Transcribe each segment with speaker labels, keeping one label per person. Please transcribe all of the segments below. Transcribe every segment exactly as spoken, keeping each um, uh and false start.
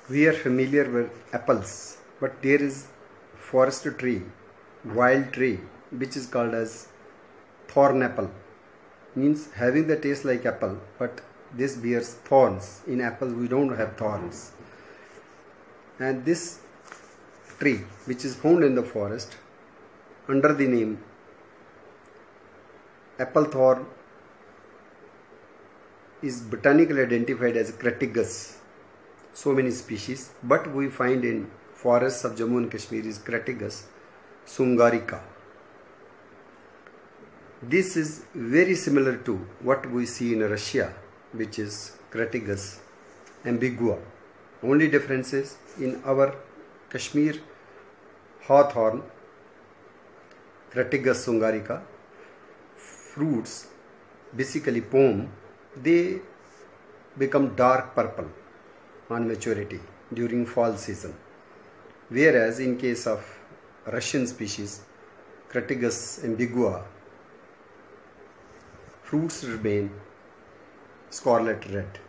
Speaker 1: We are familiar with apples, but there is forest tree, wild tree, which is called as thorn apple. Means having the taste like apple, but this bears thorns. In apples we don't have thorns. And this tree, which is found in the forest under the name apple thorn, is botanically identified as Crataegus. So many species, but we find in forests of Jammu and Kashmir is Crataegus sungarica. This is very similar to what we see in Russia, which is Crataegus ambigua. Only difference is in our Kashmir hawthorn, Crataegus sungarica, fruits, basically pome, they become dark purple on maturity during fall season, whereas in case of Russian species Crataegus ambigua, fruits remain scarlet red.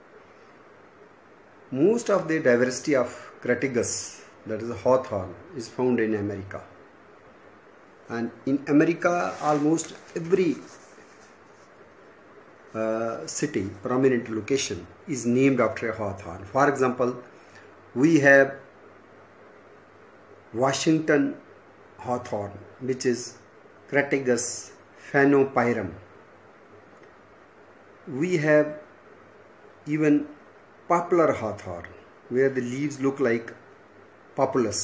Speaker 1: Most of the diversity of Crataegus, that is hawthorn, is found in America, and in America almost every Uh, city, prominent location is named after a hawthorn. For example, we have Washington hawthorn, which is Crataegus phanopyrum. We have even poplar hawthorn, where the leaves look like populus.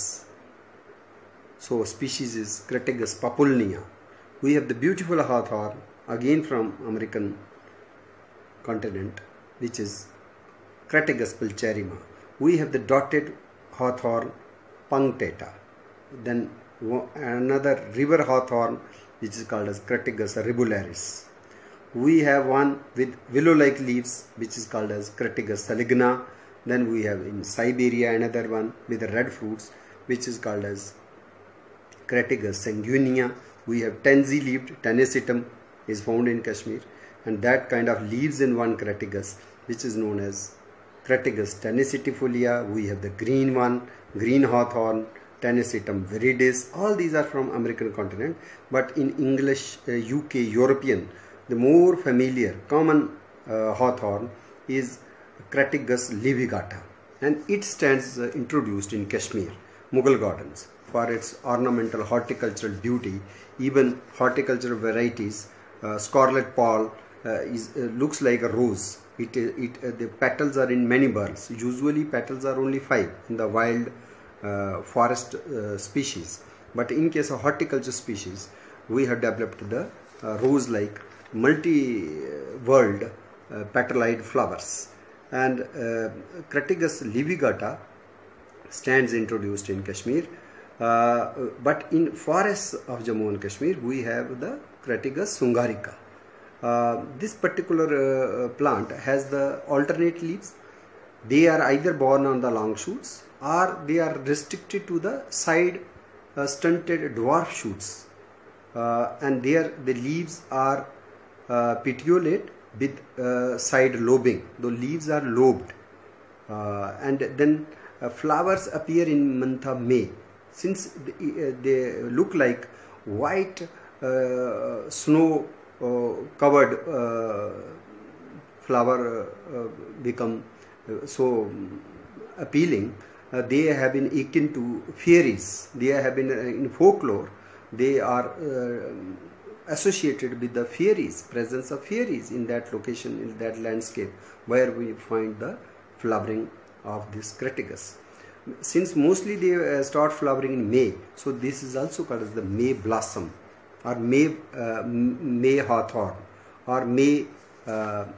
Speaker 1: So species is Crataegus populnea. We have the beautiful hawthorn, again from American continent, which is Crataegus pulcherrima. We have the dotted hawthorn punctata. Then another river hawthorn, which is called as Crataegus ribularis. We have one with willow-like leaves, which is called as Crataegus saligna. Then we have in Siberia another one with red fruits, which is called as Crataegus sanguinea. We have tansy-leaved Tenesitum is found in Kashmir, and that kind of leaves in one Crataegus, which is known as Crataegus tenacetifolia. We have the green one, green hawthorn, Tenesitum viridis. All these are from American continent, but in English, uh, U K, European, the more familiar, common uh, hawthorn is Crataegus levigata, and it stands uh, introduced in Kashmir, Mughal gardens, for its ornamental horticultural beauty. Even horticultural varieties, uh, scarlet pall, Uh, is uh, looks like a rose. It, it uh, the petals are in many burls. Usually petals are only five in the wild uh, forest uh, species, but in case of horticulture species, we have developed the uh, rose-like multi-world uh, petalized flowers. And uh, Crataegus levigata stands introduced in Kashmir, uh, but in forests of Jammu and Kashmir we have the Crataegus sungarica. Uh, this particular uh, plant has the alternate leaves. They are either borne on the long shoots, or they are restricted to the side uh, stunted dwarf shoots, uh, and there the leaves are uh, petiolate with uh, side lobing. The leaves are lobed, uh, and then uh, flowers appear in month of May. Since they, uh, they look like white uh, snow Uh, covered uh, flower uh, become uh, so appealing. Uh, they have been akin to fairies. They have been uh, in folklore. They are uh, associated with the fairies, presence of fairies in that location, in that landscape where we find the flowering of this Crataegus. Since mostly they uh, start flowering in May, so this is also called as the May blossom, or May, uh, May hawthorn, or May uh,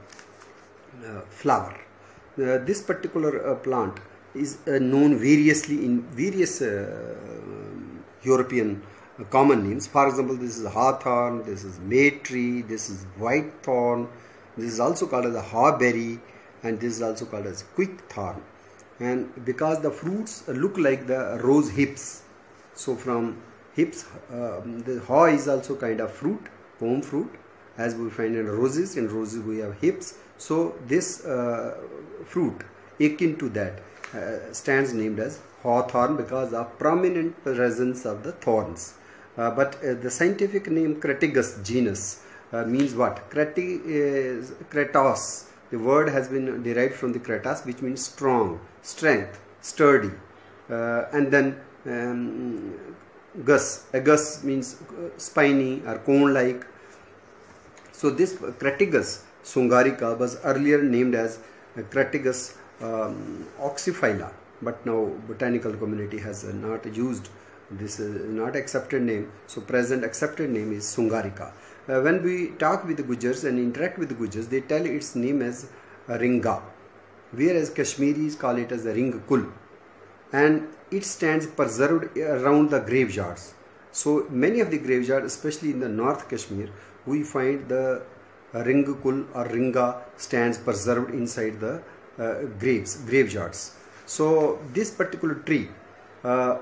Speaker 1: uh, flower. Uh, this particular uh, plant is uh, known variously in various uh, European uh, common names. For example, this is hawthorn, this is May tree, this is white thorn, this is also called as a hawberry, and this is also called as quick thorn. And because the fruits look like the rose hips, so from hips, uh, the haw is also kind of fruit, pome fruit, as we find in roses. In roses we have hips. So this uh, fruit, akin to that, uh, stands named as hawthorn because of prominent presence of the thorns. Uh, but uh, the scientific name Crataegus genus uh, means what? Crati is kratos. The word has been derived from the kratos, which means strong, strength, sturdy. Uh, and then um, gus, agus means spiny or cone-like. So this Crataegus sungarica was earlier named as Crataegus um, oxyphylla, but now botanical community has uh, not used this uh, not accepted name. So present accepted name is sungarica. Uh, when we talk with the Gujars and interact with the Gujars, they tell its name as ringa, whereas Kashmiris call it as the ringkul, and it stands preserved around the graveyards. So many of the graveyards, especially in the North Kashmir, we find the ringkul or ringa stands preserved inside the uh, graves, graveyards. So this particular tree uh,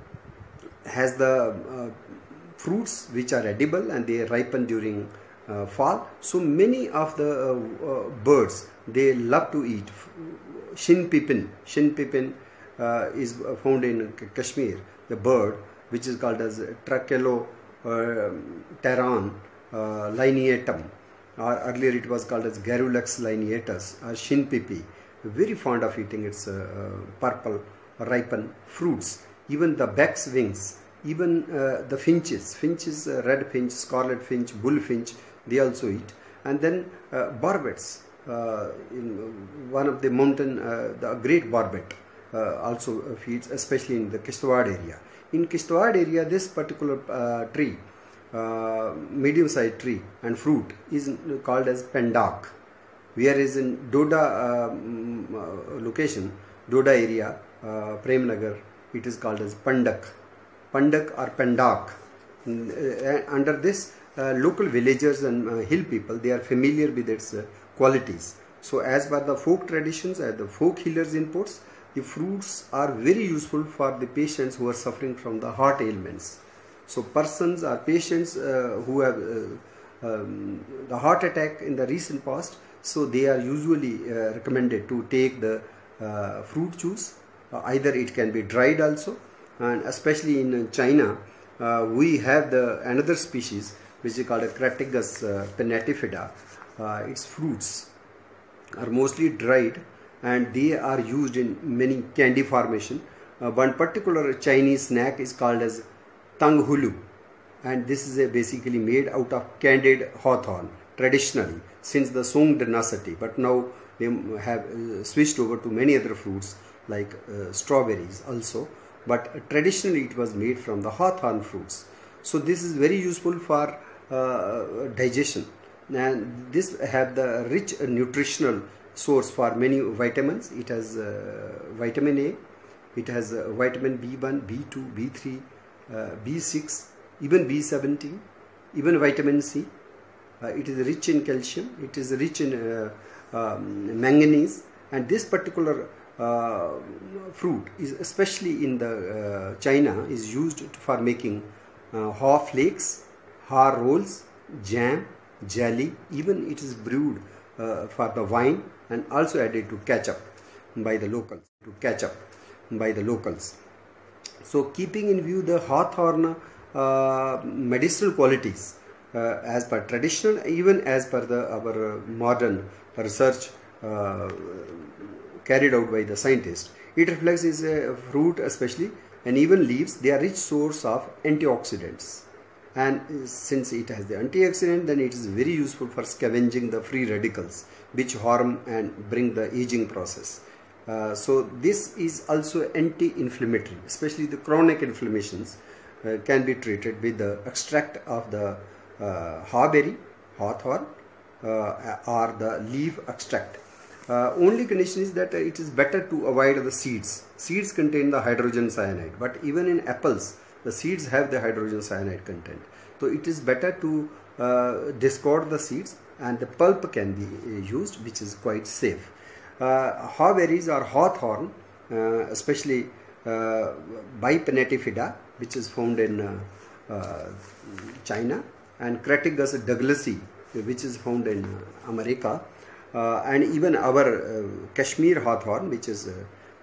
Speaker 1: has the uh, fruits which are edible and they ripen during uh, fall. So many of the uh, uh, birds, they love to eat. Shin pipin, shin pipin uh, is found in Kashmir, the bird which is called as Trachelo uh, terran uh, lineatum, or earlier it was called as Garrulus lineatus or shin pipi. Very fond of eating its uh, purple ripen fruits. Even the beck's wings, even uh, the finches, finches, uh, red finch, scarlet finch, bullfinch, they also eat. And then uh, barbets, uh, in one of the mountain, uh, the great barbet uh, also feeds, especially in the Kishtwar area. In Kishtwar area, this particular uh, tree, uh, medium-sized tree and fruit is called as pendak. Whereas in Doda uh, location, Doda area, uh, Premnagar, it is called as Pandak. Pandak or Pendak. Uh, under this, uh, local villagers and uh, hill people, they are familiar with its uh, qualities. So as per the folk traditions and the folk healers inputs, the fruits are very useful for the patients who are suffering from the heart ailments. So persons or patients uh, who have uh, um, the heart attack in the recent past, so they are usually uh, recommended to take the uh, fruit juice. Uh, either it can be dried also, and especially in China, uh, we have the another species which is called a Crataegus uh, pinnatifida. Uh, its fruits are mostly dried and they are used in many candy formation. Uh, one particular Chinese snack is called as tanghulu, and this is a basically made out of candied hawthorn traditionally since the Song dynasty, but now they have uh, switched over to many other fruits like uh, strawberries also, but traditionally it was made from the hawthorn fruits. So this is very useful for uh, digestion, and this have the rich uh, nutritional source for many vitamins. It has uh, vitamin A, it has uh, vitamin B one, B two, B three, uh, B six, even B seventeen, even vitamin C. Uh, it is rich in calcium, it is rich in uh, um, manganese, and this particular uh, fruit is especially in the uh, China is used for making uh, haw flakes, haw rolls, jam, jelly. Even it is brewed uh, for the wine and also added to ketchup by the locals. To ketchup by the locals. So keeping in view the hawthorn uh, medicinal qualities. Uh, as per traditional, even as per the our uh, modern research uh, carried out by the scientists, it reflects is a fruit especially, and even leaves, they are rich source of antioxidants, and since it has the antioxidant, then it is very useful for scavenging the free radicals which harm and bring the aging process. Uh, so this is also anti-inflammatory, especially the chronic inflammations uh, can be treated with the extract of the Uh, hawberry, hawthorn, uh, or the leaf extract. Uh, only condition is that uh, it is better to avoid the seeds. Seeds contain the hydrogen cyanide, but even in apples, the seeds have the hydrogen cyanide content. So it is better to uh, discard the seeds, and the pulp can be used, which is quite safe. Uh, hawberries or hawthorn, uh, especially uh, Bipinnatifida, which is found in uh, uh, China, and Crataegus douglasii, which is found in America, uh, and even our uh, Kashmir hawthorn, which is uh,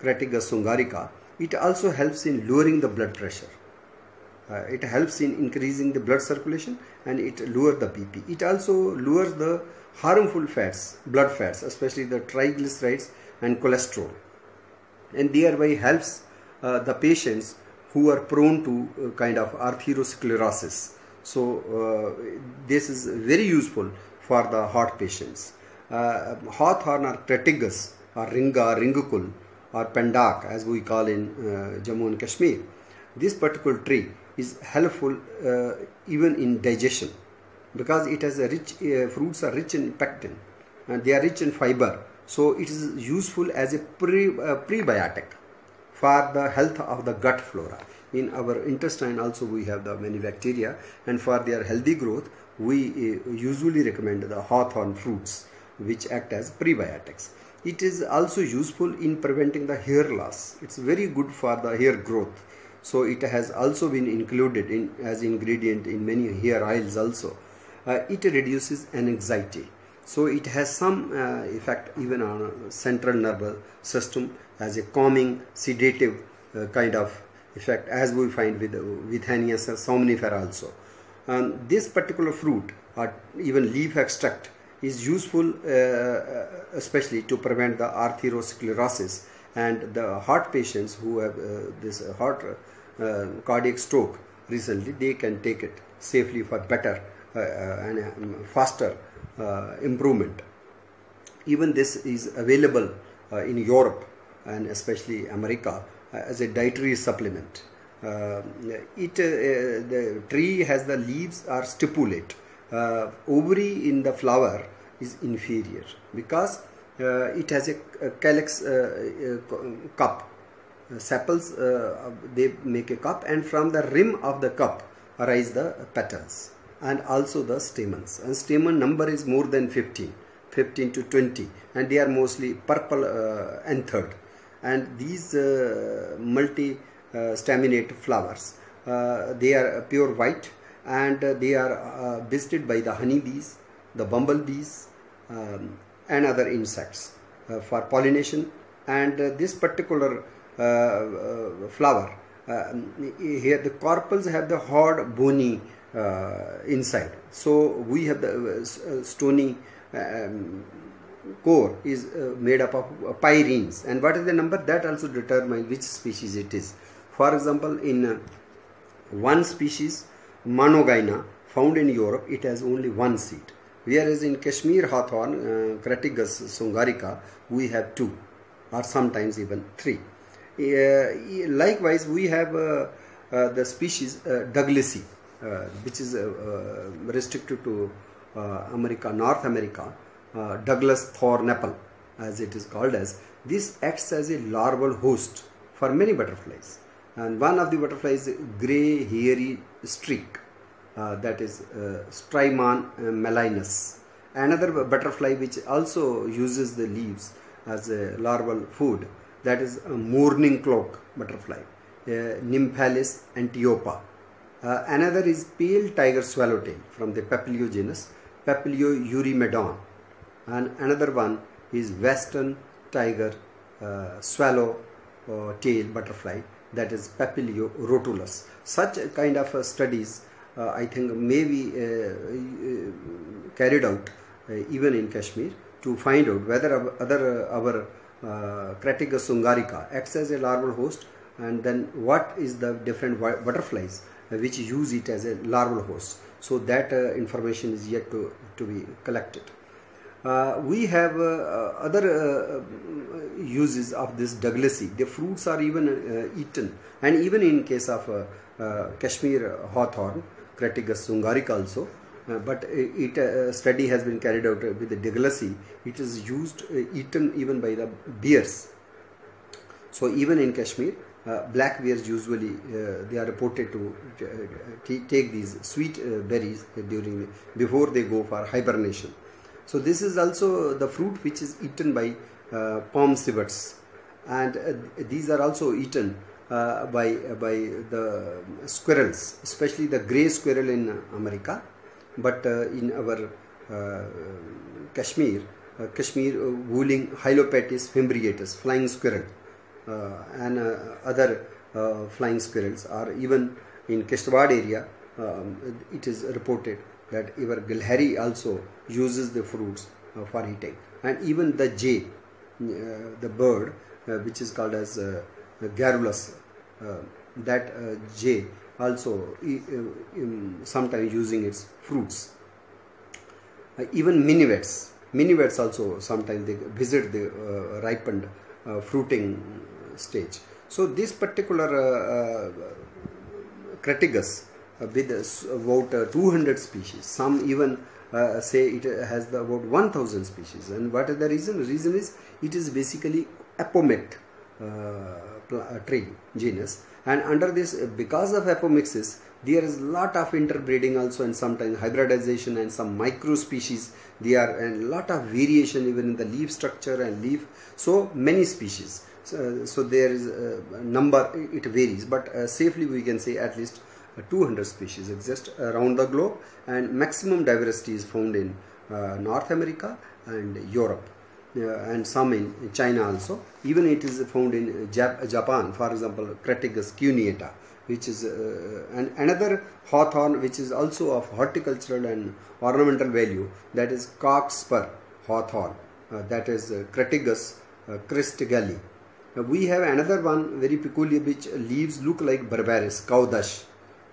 Speaker 1: Crataegus sungarica, it also helps in lowering the blood pressure. Uh, it helps in increasing the blood circulation and it lowers the B P. It also lowers the harmful fats, blood fats, especially the triglycerides and cholesterol, and thereby helps uh, the patients who are prone to uh, kind of atherosclerosis. So uh, this is very useful for the heart patients. Uh, hawthorn or Crataegus or Ringa, Ringukul or Pendak as we call in uh, Jammu and Kashmir, this particular tree is helpful uh, even in digestion, because it has a rich, uh, fruits are rich in pectin and they are rich in fiber. So it is useful as a pre, uh, prebiotic for the health of the gut flora. In our intestine also we have the many bacteria, and for their healthy growth we uh, usually recommend the hawthorn fruits, which act as prebiotics. It is also useful in preventing the hair loss. It's very good for the hair growth. So it has also been included in as ingredient in many hair oils also. Uh, it reduces anxiety. So it has some uh, effect even on central nervous system as a calming, sedative uh, kind of effect, as we find with uh, Withania somnifera also. Um, this particular fruit or even leaf extract is useful uh, especially to prevent the atherosclerosis, and the heart patients who have uh, this uh, heart uh, cardiac stroke recently, they can take it safely for better uh, and um, faster uh, improvement. Even this is available uh, in Europe and especially America uh, as a dietary supplement. Uh, it uh, the tree has the leaves are stipulate. Uh, ovary in the flower is inferior because uh, it has a, a calyx uh, uh, cup. Uh, sepals uh, they make a cup, and from the rim of the cup arise the petals and also the stamens. And stamen number is more than fifteen, fifteen to twenty, and they are mostly purple uh, anthered. And these uh, multi uh, staminate flowers, uh, they are pure white, and uh, they are uh, visited by the honeybees, the bumblebees, um, and other insects uh, for pollination. And uh, this particular uh, uh, flower, uh, here the carpels have the hard bony uh, inside, so we have the uh, stony um, core is uh, made up of uh, pyrines, and what is the number, that also determines which species it is. For example, in uh, one species Monogyna found in Europe, it has only one seed, whereas in Kashmir hawthorn, uh, Crataegus sungarica, we have two or sometimes even three. Uh, likewise, we have uh, uh, the species uh, Douglasii, uh, which is uh, uh, restricted to uh, America, North America, uh, Douglas thorn apple as it is called as. This acts as a larval host for many butterflies, and one of the butterflies is grey hairy streak, uh, that is uh, Strymon uh, melinus. Another butterfly which also uses the leaves as a larval food, that is a mourning cloak butterfly, uh, Nymphalis antiopa. Uh, another is pale tiger swallowtail from the Papilio genus, Papilio eurymedon, and another one is western tiger uh, swallow uh, tail butterfly, that is Papilio rotulus. Such kind of uh, studies uh, I think may be uh, uh, carried out uh, even in Kashmir to find out whether our, other uh, our uh, Crataegus sungarica acts as a larval host, and then what is the different butterflies uh, which use it as a larval host. So that uh, information is yet to, to be collected. Uh, we have uh, uh, other uh, uses of this Douglasii. The fruits are even uh, eaten, and even in case of uh, uh, Kashmir hawthorn, Crataegus sungarica also, uh, but it uh, study has been carried out with the Douglasii. It is used, uh, eaten even by the bears. So even in Kashmir, uh, black bears usually uh, they are reported to uh, take these sweet uh, berries during before they go for hibernation. So this is also the fruit which is eaten by uh, palm civets, and uh, these are also eaten uh, by uh, by the squirrels, especially the grey squirrel in America. But uh, in our uh, Kashmir, uh, Kashmir uh, wooling Hylopatis fimbriatus, flying squirrel, and other flying squirrels, or even in Kishtwad area, um, it is reported that even Gilhari also uses the fruits uh, for eating. And even the jay, uh, the bird uh, which is called as uh, Garrulus, uh, that uh, jay also uh, um, sometimes using its fruits. Uh, even minivets, minivets also sometimes they visit the uh, ripened uh, fruiting stage. So this particular uh, uh, Crataegus uh, with uh, about uh, two hundred species, some even uh, say it has the about one thousand species. And what is the reason? The reason is it is basically apomate uh, tree genus, and under this, because of apomixis, there is lot of interbreeding also, and sometimes hybridization and some micro species there, and lot of variation even in the leaf structure and leaf. So many species. So, so there is a number, it varies, but uh, safely we can say at least uh, two hundred species exist around the globe, and maximum diversity is found in uh, North America and Europe. Uh, and some in China also. Even it is found in Jap Japan, for example, Crataegus cuneata, which is uh, and another hawthorn which is also of horticultural and ornamental value, that is cockspur hawthorn, uh, that is uh, Crataegus uh, christgalli. Uh, we have another one very peculiar which leaves look like barbaris, caudash.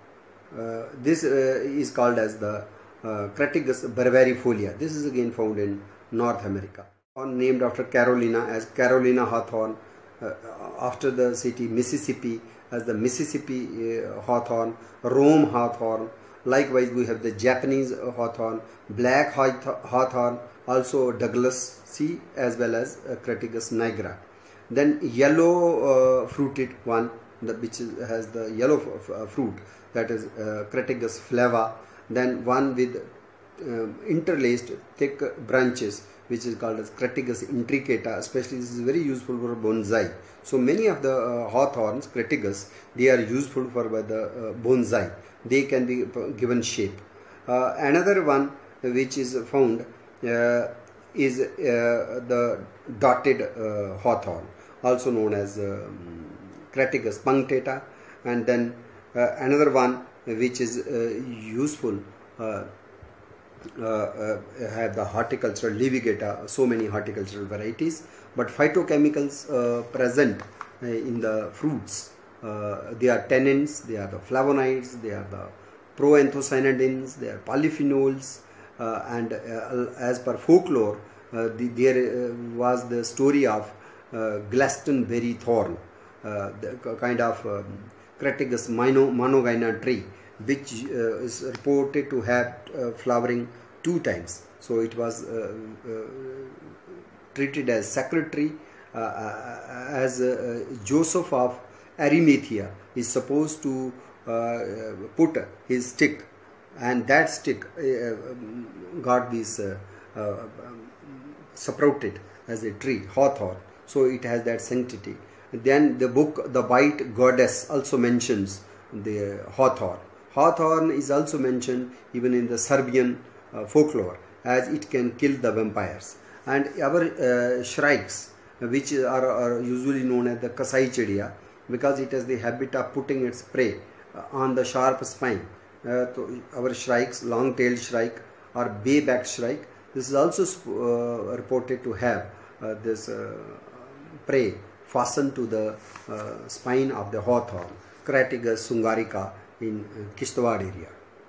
Speaker 1: Uh, this uh, is called as the uh, Crataegus barbarifolia. This is again found in North America. Named after Carolina as Carolina hawthorn, uh, after the city Mississippi as the Mississippi uh, hawthorn, Rome hawthorn. Likewise, we have the Japanese uh, hawthorn, black hawthorn, also Douglas C, as well as uh, Crataegus nigra. Then yellow uh, fruited one, the, which is, has the yellow uh, fruit, that is uh, Crataegus flava. Then one with uh, interlaced thick branches, which is called as Crataegus intricata. Especially this is very useful for bonsai. So many of the uh, hawthorns, Crataegus, they are useful for by the uh, bonsai. They can be given shape. Uh, another one which is found uh, is uh, the dotted uh, hawthorn, also known as uh, Crataegus punctata. And then uh, another one which is uh, useful uh, Uh, uh, have the horticultural levigata, so many horticultural varieties, but phytochemicals uh, present uh, in the fruits. Uh, they are tannins, they are the flavonoids, they are the proanthocyanidins, they are polyphenols, uh, and uh, as per folklore, uh, the, there uh, was the story of uh, Glastonbury thorn, uh, the kind of um, Crataegus monogyna tree, which uh, is reported to have uh, flowering two times. So it was uh, uh, treated as sacred tree, uh, uh, as uh, Joseph of Arimathea is supposed to uh, put his stick, and that stick uh, got this uh, uh, sprouted as a tree, hawthorn. So it has that sanctity. Then the book The White Goddess also mentions the hawthorn. Hawthorn is also mentioned even in the Serbian uh, folklore, as it can kill the vampires. And our uh, shrikes, which are, are usually known as the Kasaichidia, because it has the habit of putting its prey uh, on the sharp spine. Uh, so our shrikes, long-tailed shrike or bay-backed shrike, this is also uh, reported to have uh, this uh, prey fastened to the uh, spine of the hawthorn, Crataegus sungarica, in uh, Kishtwad area.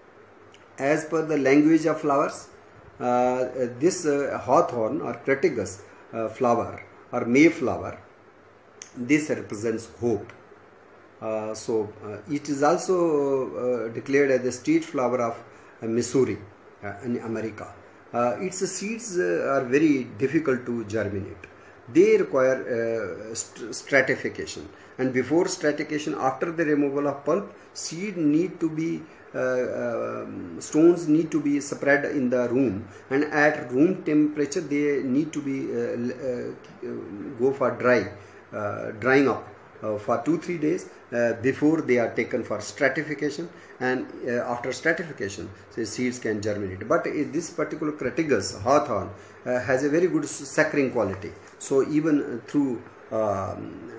Speaker 1: As per the language of flowers, uh, this uh, hawthorn or Crataegus uh, flower or mayflower, this represents hope. Uh, so uh, it is also uh, declared as the state flower of uh, Missouri uh, in America. Uh, its seeds uh, are very difficult to germinate. They require uh, st stratification, and before stratification, after the removal of pulp, seed need to be uh, uh, stones need to be spread in the room, and at room temperature they need to be uh, uh, go for dry uh, drying up uh, for two three days uh, before they are taken for stratification, and uh, after stratification, so seeds can germinate. But uh, this particular Crataegus hawthorn uh, has a very good suckering quality. So even through um,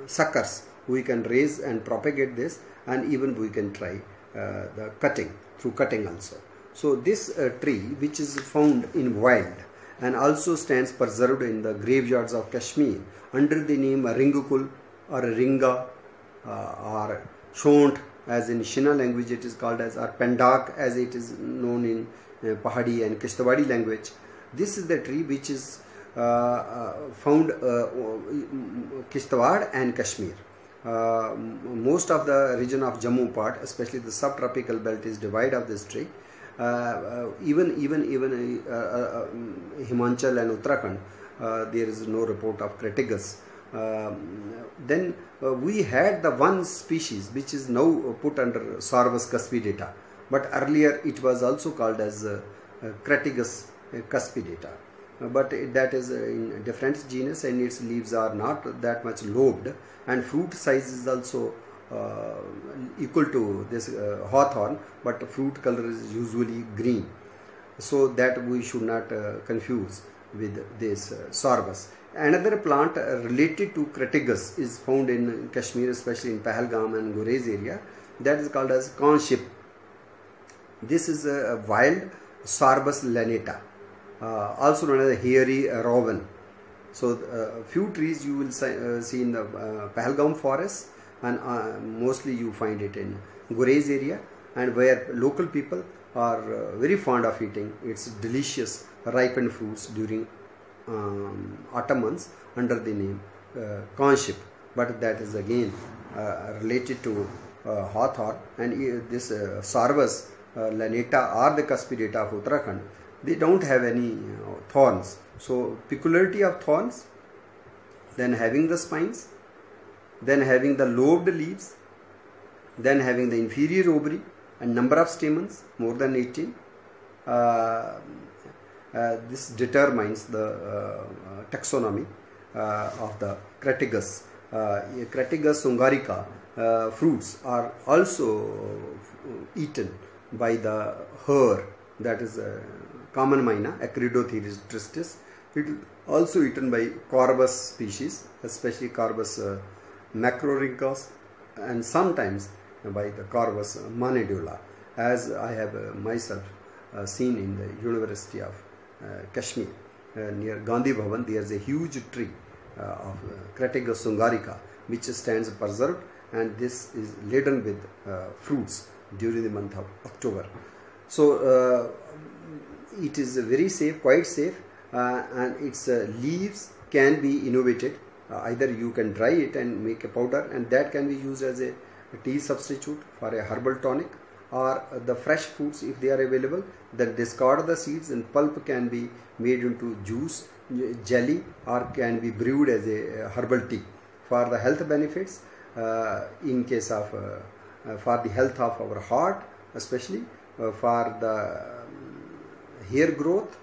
Speaker 1: suckers, we can raise and propagate this, and even we can try uh, the cutting, through cutting also. So this uh, tree, which is found in wild and also stands preserved in the graveyards of Kashmir under the name Ringukul or Ringa uh, or Shont, as in Shina language it is called as, or Pendak as it is known in uh, Pahadi and Kishtawadi language. This is the tree which is uh, uh, found uh, Kishtawad and Kashmir. Uh, most of the region of Jammu part, especially the subtropical belt, is devoid of this tree. Uh, uh, even even even uh, uh, Himachal and Uttarakhand, uh, there is no report of Crataegus. Uh, then uh, we had the one species which is now put under Sarvus cuspidata, but earlier it was also called as uh, uh, Crataegus cuspidata. Uh, but that is uh, in different genus, and its leaves are not that much lobed, and fruit size is also uh, equal to this uh, hawthorn, but fruit color is usually green, so that we should not uh, confuse with this uh, Sarvus. Another plant uh, related to Crataegus is found in Kashmir, especially in Pahalgam and Gurez area, that is called as conship. This is a wild Sarvus lanata, uh, also known as hairy rowan. So uh, few trees you will uh, see in the uh, Pahalgam forest, and uh, mostly you find it in Gurez area, and where local people are uh, very fond of eating its delicious ripened fruits during um, autumn months under the name uh, conship. But that is again uh, related to uh, hawthorn, and uh, this uh, Sarvus uh, lanata or the cuspidata of Uttarakhand, they don't have any uh, thorns. So peculiarity of thorns, then having the spines, then having the lobed leaves, then having the inferior ovary and number of stamens more than eighteen. Uh, uh, this determines the uh, taxonomy uh, of the Crataegus. Uh, Crataegus sungarica uh, fruits are also eaten by the hare, that is a common myna, Acridothyris tristis. It is also eaten by Corvus species, especially Corvus uh, macrorhynchus, and sometimes by the Corvus monedula, as I have uh, myself uh, seen in the University of uh, Kashmir. Uh, near Gandhi Bhavan, there is a huge tree uh, of uh, Crataegus sungarica which stands preserved, and this is laden with uh, fruits during the month of October. So uh, it is very safe, quite safe, uh, and its uh, leaves can be innovated. Uh, either you can dry it and make a powder, and that can be used as a, a tea substitute for a herbal tonic, or uh, the fresh fruits, if they are available, then discard the seeds and pulp can be made into juice, jelly, or can be brewed as a, a herbal tea for the health benefits, uh, in case of uh, uh, for the health of our heart, especially uh, for the um, hair growth,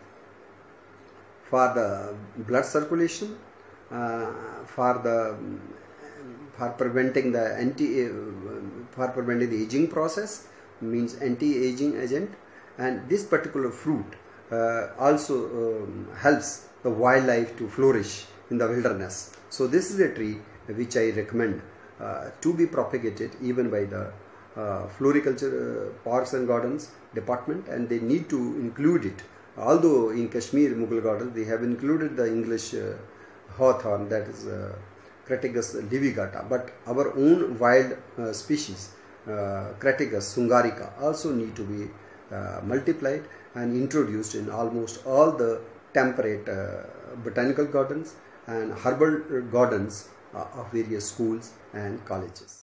Speaker 1: for the blood circulation, uh, for the for preventing the anti uh, for preventing the aging process, means anti-aging agent. And this particular fruit uh, also um, helps the wildlife to flourish in the wilderness. So this is a tree which I recommend uh, to be propagated even by the uh, floriculture uh, parks and gardens department, and they need to include it. Although in Kashmir Mughal Gardens they have included the English uh, hawthorn, that is uh, Crataegus livigata, but our own wild uh, species uh, Crataegus sungarica also need to be uh, multiplied and introduced in almost all the temperate uh, botanical gardens and herbal gardens uh, of various schools and colleges.